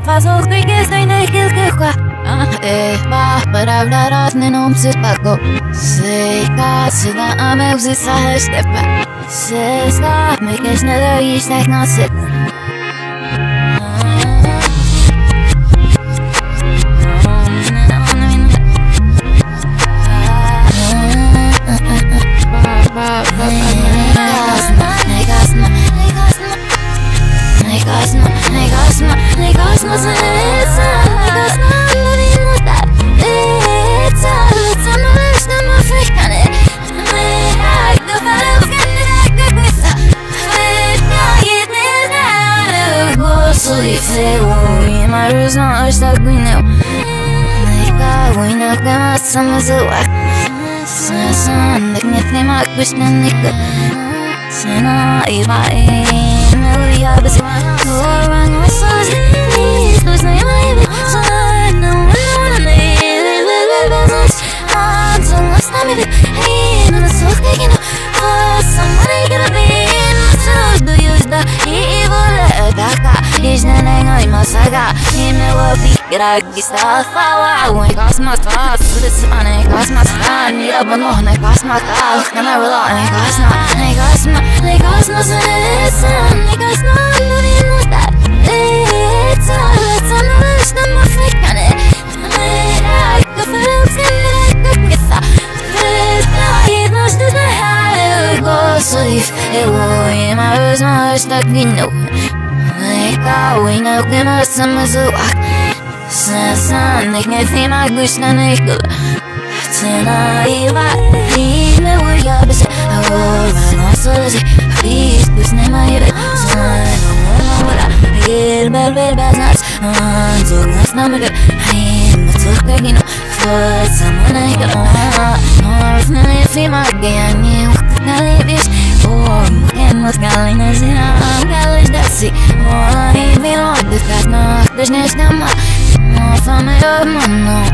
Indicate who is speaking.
Speaker 1: Faço que estoy naquilo que qua para hablar не нам се пако се каже да аме узи са штепа се ска ме кеш не да иш так на се Sama zuak Sasan Nek nifni mak bishnanika Sina iba Melia basi Orang wasas Niskus na ima ibi Sana wana Bezos Antung wasna mibi Hey Nana suk tekino Samana ikira bin Sus do yuzda Ivola Daka Ishna nenga ima saga Ime wapi Gragista fawa When cosmos fast Sudisane cosmos fan Nira banohne cosmos out Kana rela Ne cosmos Listen Ne cosmos Lovino that It's a wish Na mafikane Like a film Gisa Idnos Duz na hale Go soif Ewo Ima ruz ma Hashtag gino Eka Wina Kima Sama zuak Sasan Nek nifni mak bishnanika Tina iba Ime wuya bisi Aurora Nosolisi Please Busne ma ibi Sana wala Bel beznas Antuk nas namika Ime tukka gino Furt samana ika Norfna nifni mak Gayani Wakka kalibish Muken mus galina zina Galish dasi Ola ibi Lodis Kasna Akdash neshnama Fama yobmano